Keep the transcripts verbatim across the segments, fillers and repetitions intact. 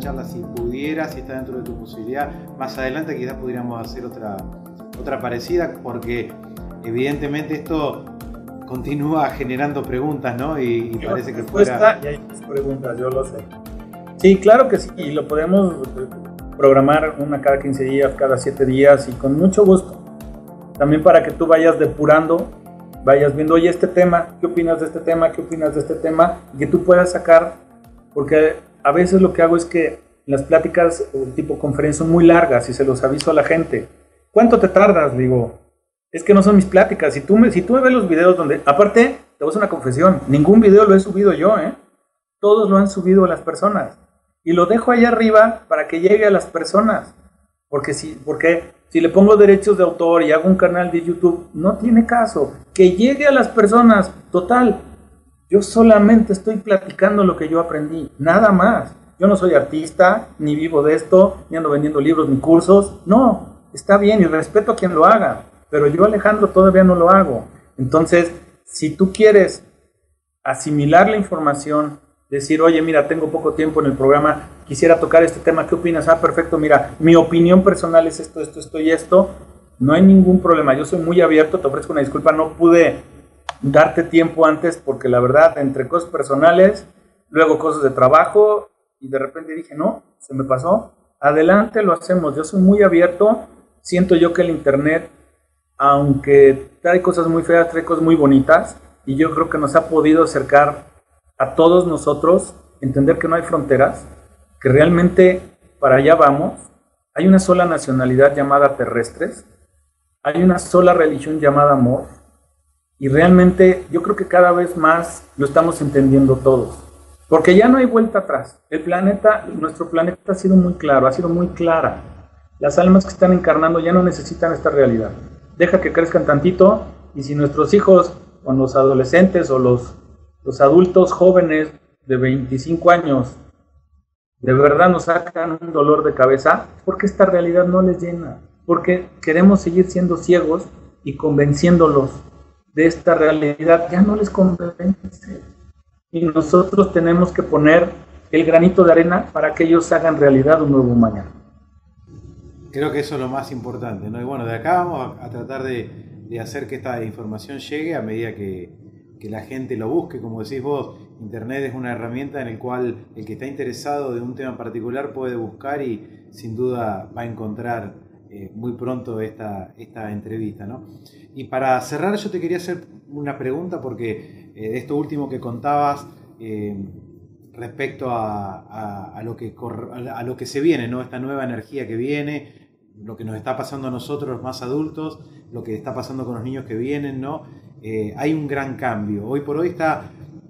charla, si pudieras, si está dentro de tu posibilidad. Más adelante quizás podríamos hacer otra, otra parecida, porque evidentemente esto continúa generando preguntas, ¿no? Y, y parece que fuera... Y hay preguntas, yo lo sé. Sí, claro que sí, y lo podemos programar una cada quince días, cada siete días, y con mucho gusto. También para que tú vayas depurando, vayas viendo, oye, este tema, ¿qué opinas de este tema? ¿Qué opinas de este tema? Y que tú puedas sacar, porque a veces lo que hago es que las pláticas tipo conferencia son muy largas y se los aviso a la gente. ¿Cuánto te tardas? Digo, es que no son mis pláticas. Si tú me, si tú me ves los videos donde, aparte, te voy a hacer una confesión, ningún video lo he subido yo, ¿eh? Todos lo han subido las personas. Y lo dejo ahí arriba para que llegue a las personas. Porque si, porque si le pongo derechos de autor y hago un canal de YouTube, no tiene caso. Que llegue a las personas. Total, yo solamente estoy platicando lo que yo aprendí. Nada más. Yo no soy artista, ni vivo de esto, ni ando vendiendo libros ni cursos. No, está bien y respeto a quien lo haga. Pero yo, Alejandro, todavía no lo hago. Entonces, si tú quieres asimilar la información, decir, oye, mira, tengo poco tiempo en el programa, quisiera tocar este tema, ¿qué opinas? Ah, perfecto, mira, mi opinión personal es esto, esto, esto y esto, no hay ningún problema, yo soy muy abierto, te ofrezco una disculpa, no pude darte tiempo antes porque la verdad, entre cosas personales, luego cosas de trabajo, y de repente dije, no, se me pasó, adelante, lo hacemos, yo soy muy abierto, siento yo que el internet, aunque trae cosas muy feas, trae cosas muy bonitas, y yo creo que nos ha podido acercar a todos nosotros, entender que no hay fronteras, que realmente para allá vamos, hay una sola nacionalidad llamada terrestres, hay una sola religión llamada amor, y realmente yo creo que cada vez más lo estamos entendiendo todos, porque ya no hay vuelta atrás. El planeta, nuestro planeta ha sido muy claro, ha sido muy clara. Las almas que están encarnando ya no necesitan esta realidad. Deja que crezcan tantito, y si nuestros hijos, o los adolescentes, o los los adultos jóvenes de veinticinco años de verdad nos sacan un dolor de cabeza, porque esta realidad no les llena, porque queremos seguir siendo ciegos y convenciéndolos de esta realidad, ya no les convence. Y nosotros tenemos que poner el granito de arena para que ellos hagan realidad un nuevo mañana. Creo que eso es lo más importante, ¿no? Y bueno, de acá vamos a, a tratar de, de hacer que esta información llegue a medida que que la gente lo busque. Como decís vos, Internet es una herramienta en la cual el que está interesado de un tema particular puede buscar y sin duda va a encontrar eh, muy pronto esta, esta entrevista, ¿no? Y para cerrar yo te quería hacer una pregunta porque eh, de esto último que contabas eh, respecto a, a, a, lo que corre, a lo que se viene, ¿no? Esta nueva energía que viene, lo que nos está pasando a nosotros los más adultos, lo que está pasando con los niños que vienen, ¿no? Eh, hay un gran cambio. Hoy por hoy está,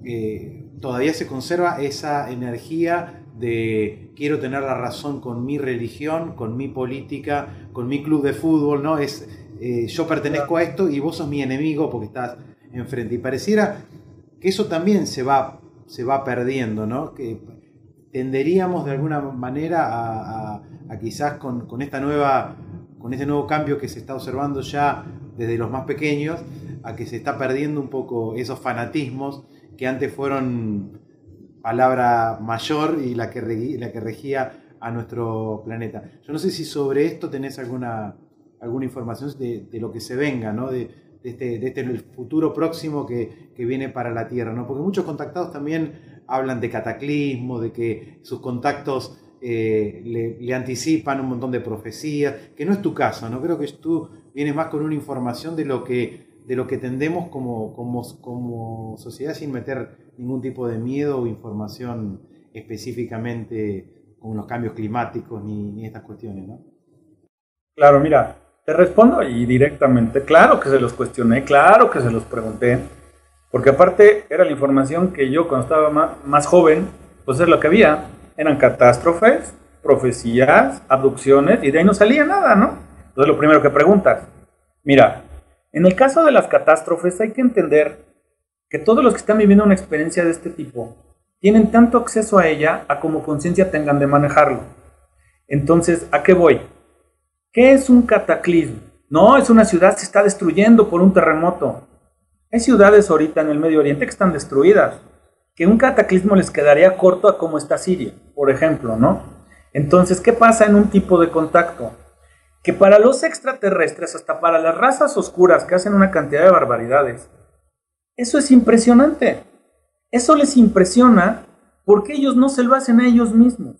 eh, todavía se conserva esa energía de quiero tener la razón con mi religión, con mi política, con mi club de fútbol, ¿no? Es, eh, yo pertenezco a esto y vos sos mi enemigo porque estás enfrente. Y pareciera que eso también se va, se va perdiendo, ¿no? Que tenderíamos de alguna manera a, a, a quizás con, con, esta nueva, con este nuevo cambio que se está observando ya desde los más pequeños, a que se está perdiendo un poco esos fanatismos que antes fueron palabra mayor y la que, regi, la que regía a nuestro planeta. Yo no sé si sobre esto tenés alguna, alguna información de, de lo que se venga, ¿no? de, de, este, de este el futuro próximo que, que viene para la Tierra, ¿no? Porque muchos contactados también hablan de cataclismo, de que sus contactos eh, le, le anticipan un montón de profecías, que no es tu caso, ¿no? Creo que tú vienes más con una información de lo que de lo que tendemos como, como, como sociedad sin meter ningún tipo de miedo o información específicamente con los cambios climáticos ni, ni estas cuestiones, ¿no? Claro, mira, te respondo y directamente, claro que se los cuestioné, claro que se los pregunté, porque aparte era la información que yo cuando estaba más, más joven, pues es lo que había, eran catástrofes, profecías, abducciones, y de ahí no salía nada, ¿no? Entonces lo primero que preguntas, mira, en el caso de las catástrofes hay que entender que todos los que están viviendo una experiencia de este tipo tienen tanto acceso a ella a como conciencia tengan de manejarlo. Entonces, ¿a qué voy? ¿Qué es un cataclismo? No, es una ciudad que se está destruyendo por un terremoto. Hay ciudades ahorita en el Medio Oriente que están destruidas, que un cataclismo les quedaría corto a cómo está Siria, por ejemplo, ¿no? Entonces, ¿qué pasa en un tipo de contacto? Que para los extraterrestres, hasta para las razas oscuras que hacen una cantidad de barbaridades, eso es impresionante. Eso les impresiona porque ellos no se lo hacen a ellos mismos.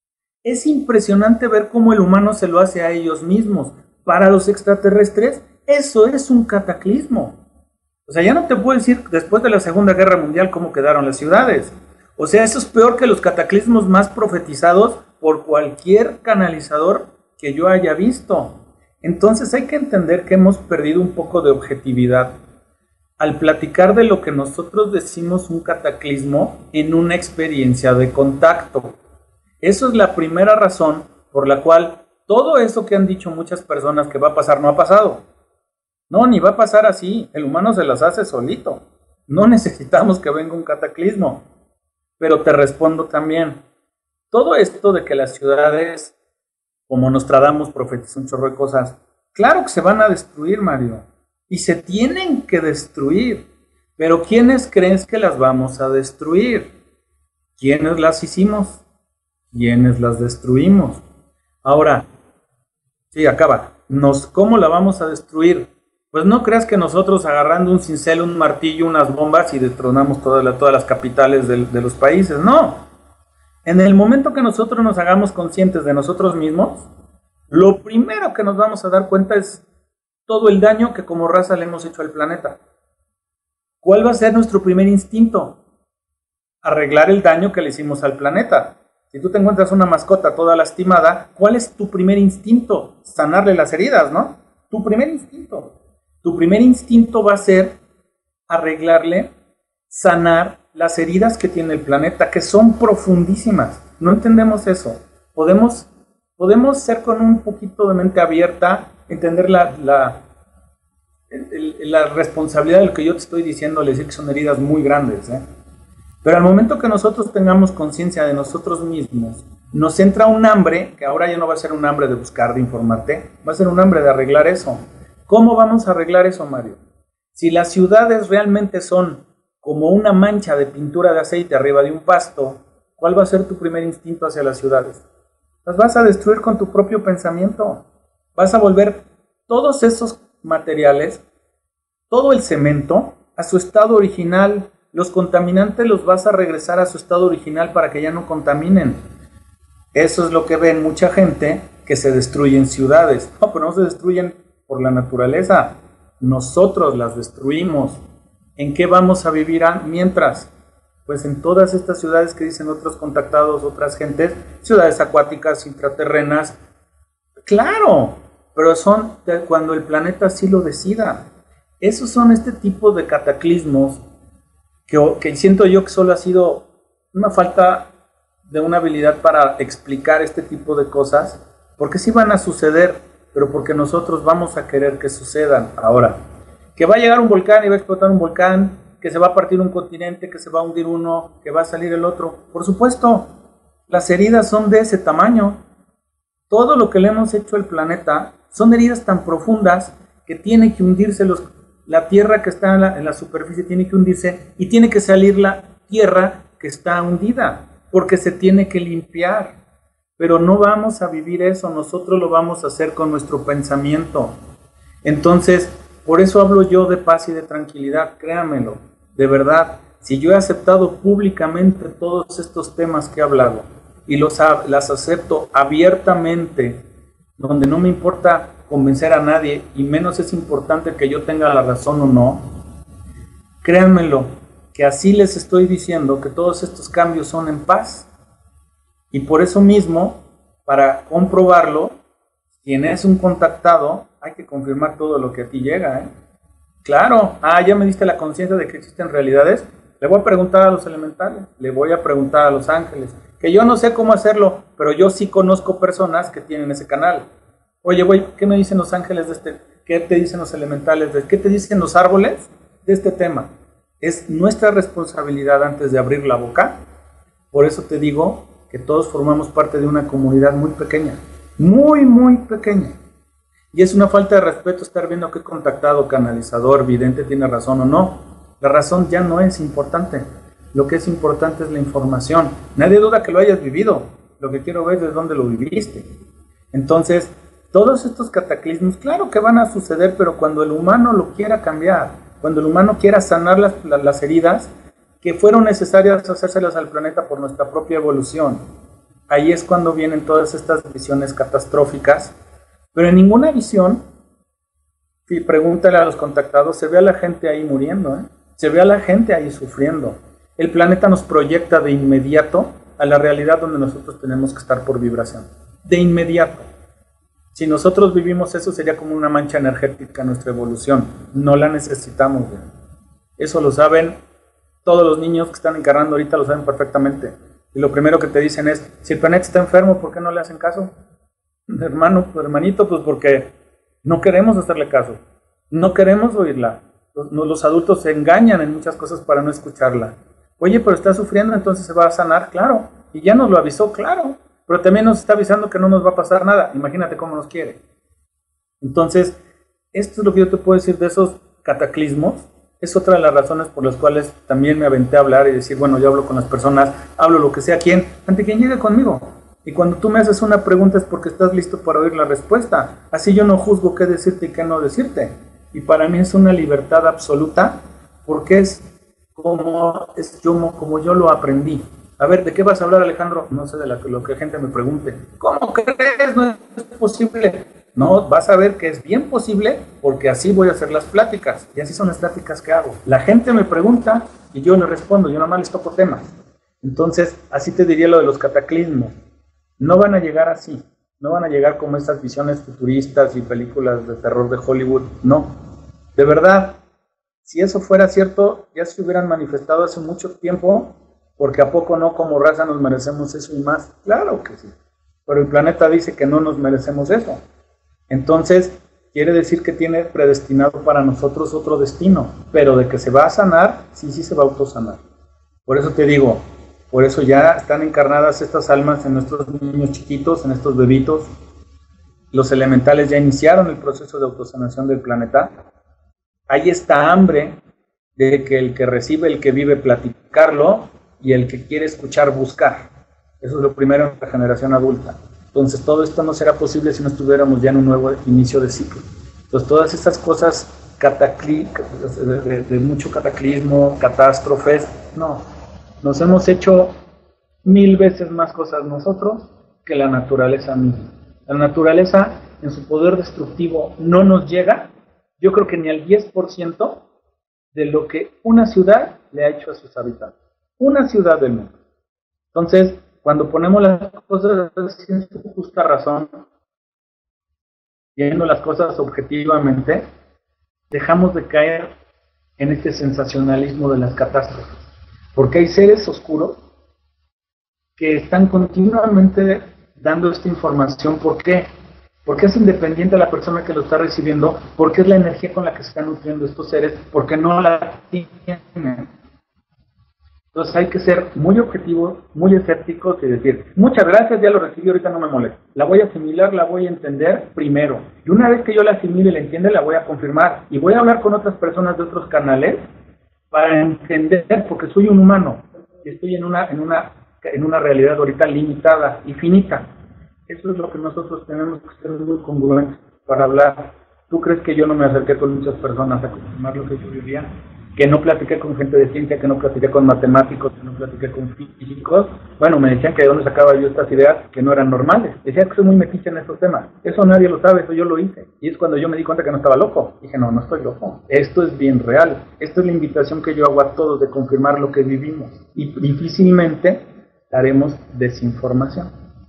Es impresionante ver cómo el humano se lo hace a ellos mismos. Para los extraterrestres, eso es un cataclismo. O sea, ya no te puedo decir después de la Segunda Guerra Mundial cómo quedaron las ciudades. O sea, eso es peor que los cataclismos más profetizados por cualquier canalizador que yo haya visto. Entonces hay que entender que hemos perdido un poco de objetividad al platicar de lo que nosotros decimos un cataclismo en una experiencia de contacto. Eso es la primera razón por la cual todo eso que han dicho muchas personas que va a pasar no ha pasado. No, ni va a pasar así. El humano se las hace solito. No necesitamos que venga un cataclismo. Pero te respondo también. Todo esto de que las ciudades, como Nostradamus profetizó un chorro de cosas, claro que se van a destruir, Mario. Y se tienen que destruir. Pero ¿quiénes crees que las vamos a destruir? ¿Quiénes las hicimos? ¿Quiénes las destruimos? Ahora, sí, acaba. Nos, ¿Cómo la vamos a destruir? Pues no creas que nosotros agarrando un cincel, un martillo, unas bombas y destronamos todas, la, todas las capitales de, de los países. No. En el momento que nosotros nos hagamos conscientes de nosotros mismos, lo primero que nos vamos a dar cuenta es todo el daño que como raza le hemos hecho al planeta. ¿Cuál va a ser nuestro primer instinto? Arreglar el daño que le hicimos al planeta. Si tú te encuentras una mascota toda lastimada, ¿cuál es tu primer instinto? Sanarle las heridas, ¿no? Tu primer instinto. Tu primer instinto va a ser arreglarle, sanar las heridas que tiene el planeta, que son profundísimas. No entendemos eso. Podemos, podemos ser con un poquito de mente abierta, entender la, la, el, la responsabilidad de lo que yo te estoy diciendo, le decir que son heridas muy grandes, ¿eh? Pero al momento que nosotros tengamos conciencia de nosotros mismos, nos entra un hambre, que ahora ya no va a ser un hambre de buscar, de informarte, va a ser un hambre de arreglar eso. ¿Cómo vamos a arreglar eso, Mario? Si las ciudades realmente son como una mancha de pintura de aceite arriba de un pasto, ¿cuál va a ser tu primer instinto hacia las ciudades? Las vas a destruir con tu propio pensamiento. Vas a volver todos esos materiales, todo el cemento, a su estado original. Los contaminantes los vas a regresar a su estado original para que ya no contaminen. Eso es lo que ven mucha gente, que se destruyen ciudades. No, pero no se destruyen por la naturaleza. Nosotros las destruimos. ¿En qué vamos a vivir mientras? Pues en todas estas ciudades que dicen otros contactados, otras gentes, ciudades acuáticas, intraterrenas. Claro, pero son de cuando el planeta así lo decida. Esos son este tipo de cataclismos que, que siento yo que solo ha sido una falta de una habilidad para explicar este tipo de cosas, porque sí van a suceder, pero porque nosotros vamos a querer que sucedan. Ahora, que va a llegar un volcán y va a explotar un volcán, que se va a partir un continente, que se va a hundir uno, que va a salir el otro. Por supuesto, las heridas son de ese tamaño. Todo lo que le hemos hecho al planeta son heridas tan profundas que tiene que hundirse los, la tierra que está en la, en la superficie, tiene que hundirse y tiene que salir la tierra que está hundida, porque se tiene que limpiar. Pero no vamos a vivir eso, nosotros lo vamos a hacer con nuestro pensamiento. Entonces, por eso hablo yo de paz y de tranquilidad, créanmelo, de verdad. Si yo he aceptado públicamente todos estos temas que he hablado y los las acepto abiertamente, donde no me importa convencer a nadie y menos es importante que yo tenga la razón o no, créanmelo, que así les estoy diciendo que todos estos cambios son en paz. Y por eso mismo, para comprobarlo, quien es un contactado, hay que confirmar todo lo que a ti llega, ¿eh? Claro, ah, ya me diste la conciencia de que existen realidades, le voy a preguntar a los elementales, le voy a preguntar a los ángeles, que yo no sé cómo hacerlo, pero yo sí conozco personas que tienen ese canal. Oye, güey, ¿qué me dicen los ángeles de este? ¿Qué te dicen los elementales de? ¿Qué te dicen los árboles de este tema? Es nuestra responsabilidad antes de abrir la boca. Por eso te digo que todos formamos parte de una comunidad muy pequeña, muy, muy pequeña. Y es una falta de respeto estar viendo qué contactado, canalizador, vidente tiene razón o no. La razón ya no es importante. Lo que es importante es la información. Nadie duda que lo hayas vivido. lo que quiero ver es dónde lo viviste. Entonces, todos estos cataclismos, claro que van a suceder, pero cuando el humano lo quiera cambiar, cuando el humano quiera sanar las, las, las heridas que fueron necesarias hacérselas al planeta por nuestra propia evolución, ahí es cuando vienen todas estas visiones catastróficas, pero en ninguna visión, y pregúntale a los contactados, se ve a la gente ahí muriendo, ¿eh? Se ve a la gente ahí sufriendo. El planeta nos proyecta de inmediato a la realidad donde nosotros tenemos que estar por vibración. De inmediato. Si nosotros vivimos eso, sería como una mancha energética en nuestra evolución. No la necesitamos. ¿eh? Eso lo saben todos los niños que están encarnando ahorita, lo saben perfectamente. Y lo primero que te dicen es, si el planeta está enfermo, ¿por qué no le hacen caso? Hermano, hermanito, pues porque no queremos hacerle caso. No queremos oírla. Los, los adultos se engañan en muchas cosas para no escucharla. Oye, pero está sufriendo, entonces se va a sanar, claro. Y ya nos lo avisó, claro. Pero también nos está avisando que no nos va a pasar nada. Imagínate cómo nos quiere. Entonces, esto es lo que yo te puedo decir de esos cataclismos. Es otra de las razones por las cuales también me aventé a hablar y decir, bueno, yo hablo con las personas, hablo lo que sea, quien, ante quien llegue conmigo. Y cuando tú me haces una pregunta es porque estás listo para oír la respuesta. Así yo no juzgo qué decirte y qué no decirte. Y para mí es una libertad absoluta porque es como, es yo, como yo lo aprendí. A ver, ¿de qué vas a hablar, Alejandro? No sé, de la, lo que la gente me pregunte. ¿Cómo crees? No es posible. No, vas a ver que es bien posible porque así voy a hacer las pláticas. Y así son las pláticas que hago. La gente me pregunta y yo le respondo. Yo nada más les toco temas. Entonces, así te diría lo de los cataclismos. No van a llegar así. No van a llegar como estas visiones futuristas y películas de terror de Hollywood. No. De verdad, si eso fuera cierto, ya se hubieran manifestado hace mucho tiempo, porque ¿a poco no como raza nos merecemos eso y más? Claro que sí. Pero el planeta dice que no nos merecemos eso. Entonces, quiere decir que tiene predestinado para nosotros otro destino, pero de que se va a sanar, sí, sí se va a autosanar. Por eso te digo, por eso ya están encarnadas estas almas en nuestros niños chiquitos, en estos bebitos. Los elementales ya iniciaron el proceso de autosanación del planeta. Hay esta hambre de que el que recibe, el que vive, platicarlo, y el que quiere escuchar, buscar. Eso es lo primero en la generación adulta. Entonces todo esto no será posible si no estuviéramos ya en un nuevo inicio de ciclo. Entonces todas estas cosas cataclí de, de, de mucho cataclismo, catástrofes, no. Nos hemos hecho mil veces más cosas nosotros que la naturaleza misma. La naturaleza en su poder destructivo no nos llega, yo creo que ni al diez por ciento de lo que una ciudad le ha hecho a sus habitantes. Una ciudad del mundo. Entonces, cuando ponemos las cosas en su justa razón, viendo las cosas objetivamente, dejamos de caer en este sensacionalismo de las catástrofes. Porque hay seres oscuros que están continuamente dando esta información. ¿Por qué? Porque es independiente a la persona que lo está recibiendo, porque es la energía con la que se están nutriendo estos seres, porque no la tienen. Entonces hay que ser muy objetivos, muy escépticos y decir, muchas gracias, ya lo recibí, ahorita no me molesta. La voy a asimilar, la voy a entender primero. Y una vez que yo la asimile y la entienda, la voy a confirmar. Y voy a hablar con otras personas de otros canales para entender, porque soy un humano. Y estoy en una, en una, en una realidad ahorita limitada y finita. Eso es lo que nosotros tenemos que ser muy congruentes para hablar. ¿Tú crees que yo no me acerqué con muchas personas a confirmar lo que yo vivía? Que no platiqué con gente de ciencia, que no platiqué con matemáticos, que no platiqué con físicos. Bueno, me decían que de dónde sacaba yo estas ideas que no eran normales. Decían que soy muy metiche en estos temas. Eso nadie lo sabe, eso yo lo hice. Y es cuando yo me di cuenta que no estaba loco. Dije, no, no estoy loco. Esto es bien real. Esta es la invitación que yo hago a todos de confirmar lo que vivimos. Y difícilmente haremos desinformación.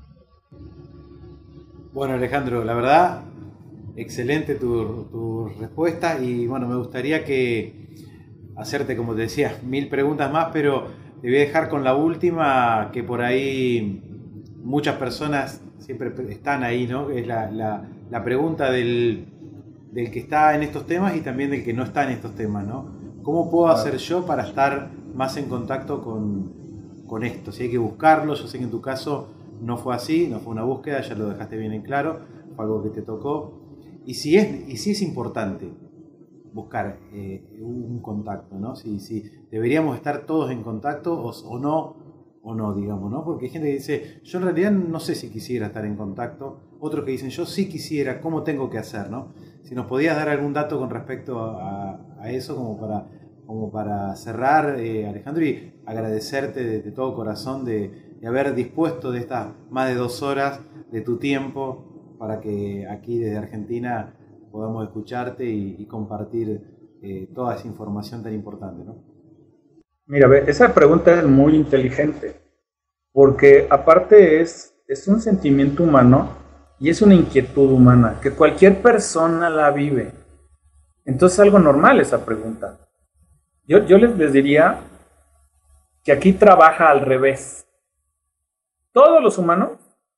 Bueno, Alejandro, la verdad, excelente tu, tu respuesta. Y bueno, me gustaría que hacerte, como te decía, mil preguntas más, pero te voy a dejar con la última, que por ahí muchas personas siempre están ahí, ¿no? Es la, la, la pregunta del, del que está en estos temas y también del que no está en estos temas, ¿no? ¿Cómo puedo hacer yo para estar más en contacto con, con esto? Si hay que buscarlo, yo sé que en tu caso no fue así, no fue una búsqueda, ya lo dejaste bien en claro, fue algo que te tocó. Y si es, y si es importante buscar eh, un contacto, ¿no? Si, si deberíamos estar todos en contacto o, o no, o no, digamos, ¿no? Porque hay gente que dice, yo en realidad no sé si quisiera estar en contacto, otros que dicen, yo sí quisiera, ¿cómo tengo que hacer, no? Si nos podías dar algún dato con respecto a, a eso, como para, como para cerrar, eh, Alejandro, y agradecerte de, de todo corazón de, de haber dispuesto de estas más de dos horas de tu tiempo para que aquí desde Argentina podamos escucharte y, y compartir eh, toda esa información tan importante, ¿no? Mira, esa pregunta es muy inteligente, porque aparte es, es un sentimiento humano y es una inquietud humana, que cualquier persona la vive. Entonces es algo normal esa pregunta. Yo, yo les, les diría que aquí trabaja al revés. Todos los humanos,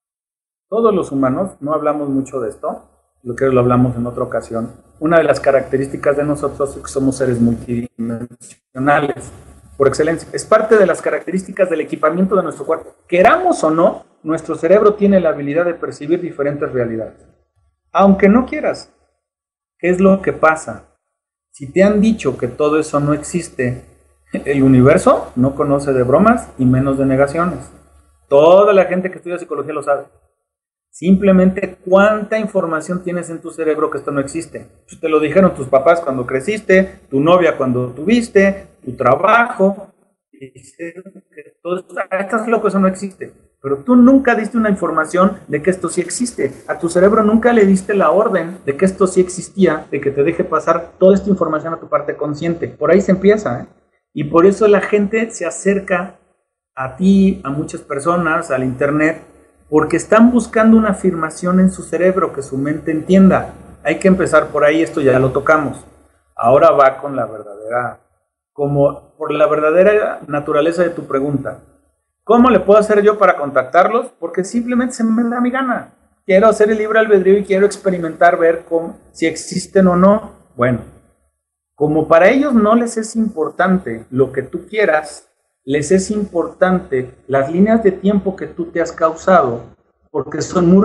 todos los humanos, no hablamos mucho de esto, lo que lo hablamos en otra ocasión, una de las características de nosotros es que somos seres multidimensionales. Por excelencia, es parte de las características del equipamiento de nuestro cuerpo. Queramos o no, nuestro cerebro tiene la habilidad de percibir diferentes realidades. Aunque no quieras. ¿Qué es lo que pasa? Si te han dicho que todo eso no existe, el universo no conoce de bromas y menos de negaciones. Toda la gente que estudia psicología lo sabe. Simplemente cuánta información tienes en tu cerebro que esto no existe. Pues te lo dijeron tus papás cuando creciste, tu novia cuando tuviste, tu trabajo. Dijeron que todo esto, estás loco, eso no existe. Pero tú nunca diste una información de que esto sí existe. A tu cerebro nunca le diste la orden de que esto sí existía, de que te deje pasar toda esta información a tu parte consciente. Por ahí se empieza, ¿eh? Y por eso la gente se acerca a ti, a muchas personas, al internet, porque están buscando una afirmación en su cerebro que su mente entienda. Hay que empezar por ahí, esto ya lo tocamos. Ahora va con la verdadera, como por la verdadera naturaleza de tu pregunta. ¿Cómo le puedo hacer yo para contactarlos? Porque simplemente se me da mi gana. Quiero hacer el libre albedrío y quiero experimentar, ver cómo, si existen o no. Bueno, como para ellos no les es importante lo que tú quieras, les es importante las líneas de tiempo que tú te has causado, porque son muy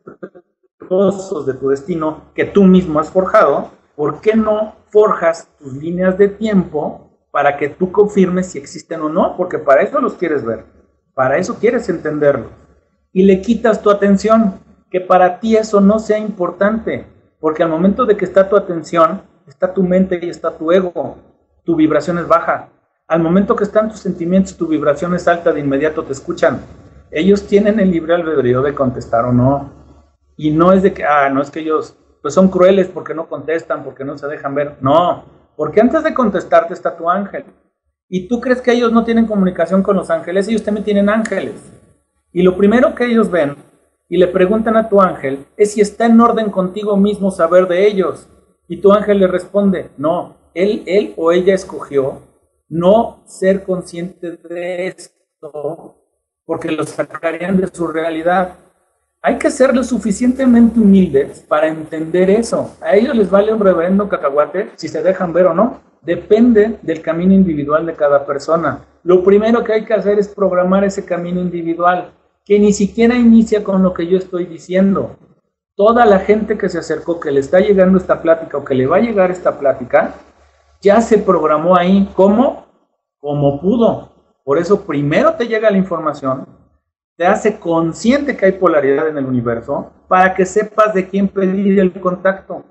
respetuosos de tu destino que tú mismo has forjado. ¿Por qué no forjas tus líneas de tiempo para que tú confirmes si existen o no? Porque para eso los quieres ver, para eso quieres entenderlos. Y le quitas tu atención, que para ti eso no sea importante, porque al momento de que está tu atención, está tu mente y está tu ego, tu vibración es baja. Al momento que están tus sentimientos, tu vibración es alta, de inmediato te escuchan. Ellos tienen el libre albedrío de contestar o no. Y no es de que, ah, no es que ellos pues son crueles porque no contestan, porque no se dejan ver. No, porque antes de contestarte está tu ángel. Y tú crees que ellos no tienen comunicación con los ángeles, ellos también tienen ángeles. Y lo primero que ellos ven y le preguntan a tu ángel es si está en orden contigo mismo saber de ellos. Y tu ángel le responde, no, él, él o ella escogió no ser consciente de esto, porque los sacarían de su realidad. Hay que ser lo suficientemente humildes para entender eso. A ellos les vale un reverendo cacahuate si se dejan ver o no. Depende del camino individual de cada persona. Lo primero que hay que hacer es programar ese camino individual, que ni siquiera inicia con lo que yo estoy diciendo. Toda la gente que se acercó, que le está llegando esta plática o que le va a llegar esta plática, ya se programó ahí. ¿Cómo? Como pudo. Por eso primero te llega la información, te hace consciente que hay polaridad en el universo para que sepas de quién pedir el contacto.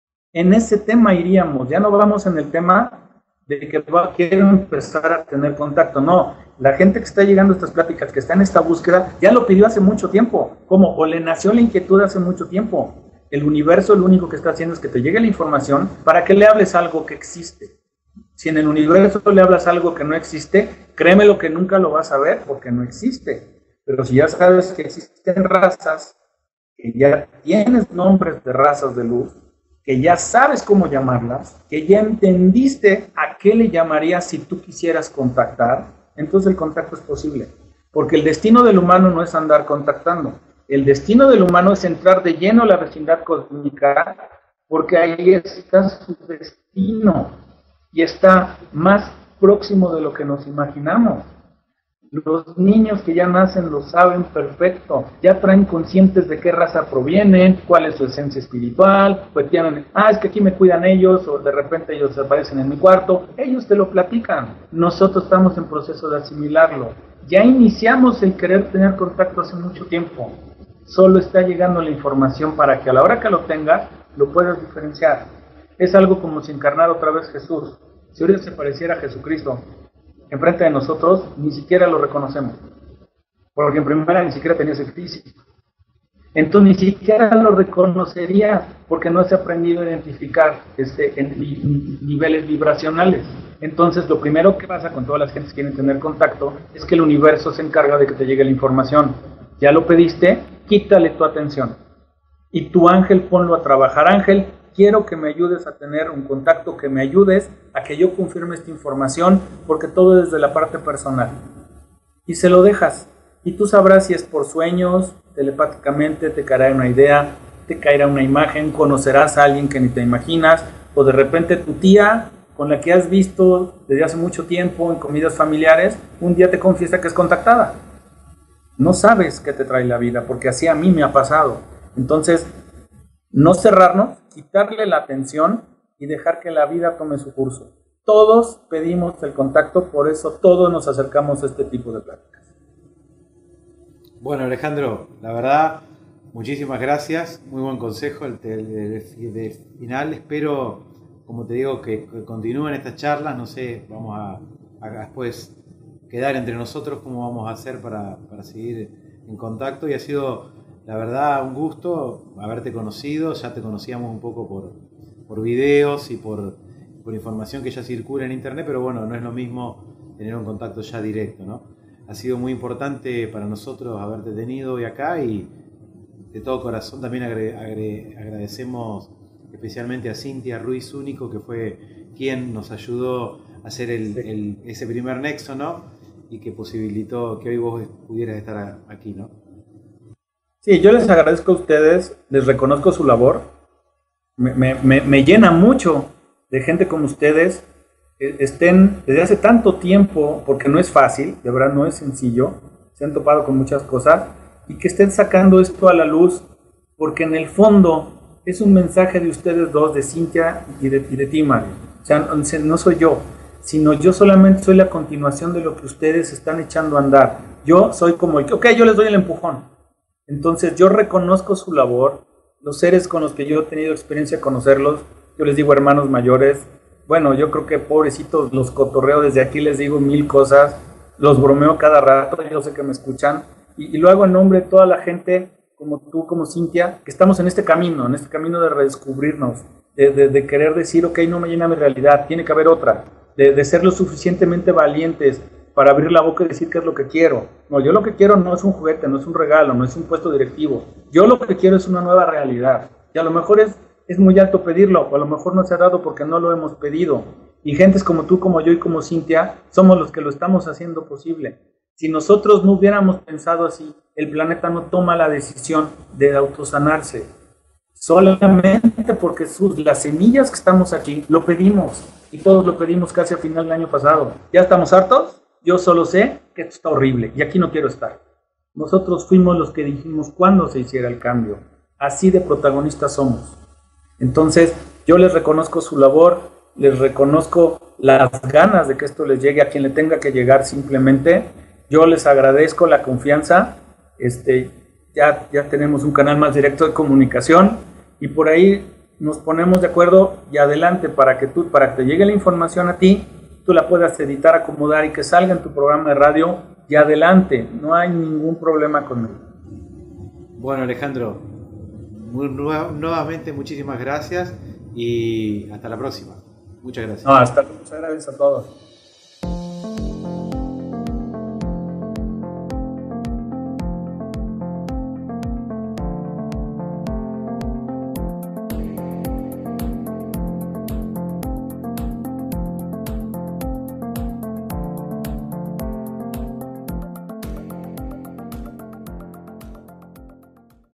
En ese tema iríamos, ya no vamos en el tema de que va, quiero empezar a tener contacto. No, la gente que está llegando a estas pláticas, que está en esta búsqueda, ya lo pidió hace mucho tiempo. ¿Cómo? O le nació la inquietud hace mucho tiempo. El universo lo único que está haciendo es que te llegue la información para que le hables algo que existe. Si en el universo le hablas algo que no existe, créeme lo que nunca lo vas a ver porque no existe. Pero si ya sabes que existen razas, que ya tienes nombres de razas de luz, que ya sabes cómo llamarlas, que ya entendiste a qué le llamarías si tú quisieras contactar, entonces el contacto es posible. Porque el destino del humano no es andar contactando. El destino del humano es entrar de lleno a la vecindad cósmica, porque ahí está su destino y está más próximo de lo que nos imaginamos. Los niños que ya nacen lo saben perfecto, ya traen conscientes de qué raza provienen, cuál es su esencia espiritual, pues tienen, ah, es que aquí me cuidan ellos, o de repente ellos aparecen en mi cuarto, ellos te lo platican, nosotros estamos en proceso de asimilarlo, ya iniciamos el querer tener contacto hace mucho tiempo, solo está llegando la información para que a la hora que lo tengas, lo puedas diferenciar. Es algo como si encarnara otra vez Jesús, si ahorita se pareciera a Jesucristo, enfrente de nosotros, ni siquiera lo reconocemos. Porque en primera ni siquiera tenía ese físico. Entonces ni siquiera lo reconocería porque no se ha aprendido a identificar este, en li, niveles vibracionales. Entonces lo primero que pasa con todas las gentes que quieren tener contacto es que el universo se encarga de que te llegue la información. Ya lo pediste, quítale tu atención. Y tu ángel ponlo a trabajar. Ángel, quiero que me ayudes a tener un contacto, que me ayudes a que yo confirme esta información, porque todo es desde la parte personal. Y se lo dejas. Y tú sabrás si es por sueños, telepáticamente te caerá una idea, te caerá una imagen, conocerás a alguien que ni te imaginas, o de repente tu tía, con la que has visto desde hace mucho tiempo en comidas familiares, un día te confiesa que es contactada. No sabes qué te trae la vida, porque así a mí me ha pasado. Entonces, no cerrarnos, quitarle la atención y dejar que la vida tome su curso. Todos pedimos el contacto, por eso todos nos acercamos a este tipo de pláticas. Bueno, Alejandro, la verdad, muchísimas gracias, muy buen consejo el de, de, de final. Espero, como te digo, que, que continúen estas charlas, no sé, vamos a, a después quedar entre nosotros cómo vamos a hacer para, para seguir en contacto, y ha sido, la verdad, un gusto haberte conocido. Ya te conocíamos un poco por, por videos y por, por información que ya circula en internet, pero bueno, no es lo mismo tener un contacto ya directo, ¿no? Ha sido muy importante para nosotros haberte tenido hoy acá, y de todo corazón también agre, agre, agradecemos especialmente a Cintia Ruiz Único, que fue quien nos ayudó a hacer el, el, ese primer nexo, ¿no? Y que posibilitó que hoy vos pudieras estar aquí, ¿no? Sí, yo les agradezco a ustedes, les reconozco su labor, me, me, me, me llena mucho de gente como ustedes, que estén desde hace tanto tiempo, porque no es fácil, de verdad no es sencillo, se han topado con muchas cosas, y que estén sacando esto a la luz, porque en el fondo es un mensaje de ustedes dos, de Cintia y de, y de ti, Mario. O sea, no soy yo, sino yo solamente soy la continuación de lo que ustedes están echando a andar. Yo soy como el que, ok, yo les doy el empujón. Entonces yo reconozco su labor, los seres con los que yo he tenido experiencia de conocerlos, yo les digo hermanos mayores, bueno, yo creo que pobrecitos los cotorreo desde aquí, les digo mil cosas, los bromeo cada rato, yo sé que me escuchan, y, y lo hago en nombre de toda la gente, como tú, como Cintia, que estamos en este camino, en este camino de redescubrirnos, de, de, de querer decir, ok, no me llena mi realidad, tiene que haber otra, de, de ser lo suficientemente valientes para abrir la boca y decir qué es lo que quiero. No, yo lo que quiero no es un juguete, no es un regalo, no es un puesto directivo. Yo lo que quiero es una nueva realidad. Y a lo mejor es, es muy alto pedirlo, o a lo mejor no se ha dado porque no lo hemos pedido. Y gentes como tú, como yo y como Cintia, somos los que lo estamos haciendo posible. Si nosotros no hubiéramos pensado así, el planeta no toma la decisión de autosanarse. Solamente porque sus, las semillas que estamos aquí, lo pedimos. Y todos lo pedimos casi a final del año pasado. ¿Ya estamos hartos? Yo solo sé que esto está horrible y aquí no quiero estar. Nosotros fuimos los que dijimos cuándo se hiciera el cambio. Así de protagonistas somos. Entonces, yo les reconozco su labor, les reconozco las ganas de que esto les llegue a quien le tenga que llegar simplemente. Yo les agradezco la confianza. Este, ya, ya tenemos un canal más directo de comunicación y por ahí nos ponemos de acuerdo y adelante para que tú, para que te llegue la información a ti, tú la puedas editar, acomodar y que salga en tu programa de radio y adelante, no hay ningún problema conmigo. Bueno, Alejandro, nuevamente muchísimas gracias y hasta la próxima. Muchas gracias. No, hasta luego, muchas gracias a todos.